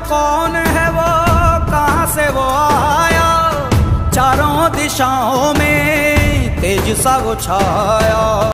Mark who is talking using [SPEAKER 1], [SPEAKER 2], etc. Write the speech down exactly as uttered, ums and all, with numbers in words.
[SPEAKER 1] कौन है वो, कहाँ से वो आया, चारों दिशाओं में तेज सा वो छाया।